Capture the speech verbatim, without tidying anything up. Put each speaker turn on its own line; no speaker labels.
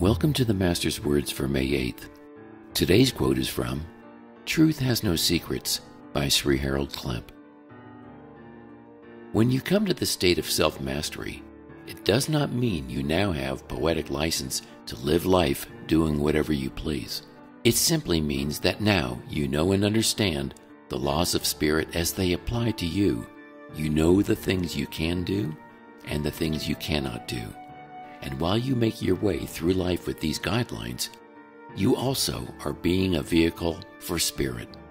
Welcome to the Master's Words for May eighth. Today's quote is from Truth Has No Secrets by Sri Harold Klemp. When you come to the state of self-mastery, it does not mean you now have poetic license to live life doing whatever you please. It simply means that now you know and understand the laws of spirit as they apply to you. You know the things you can do and the things you cannot do. And while you make your way through life with these guidelines, you also are being a vehicle for spirit.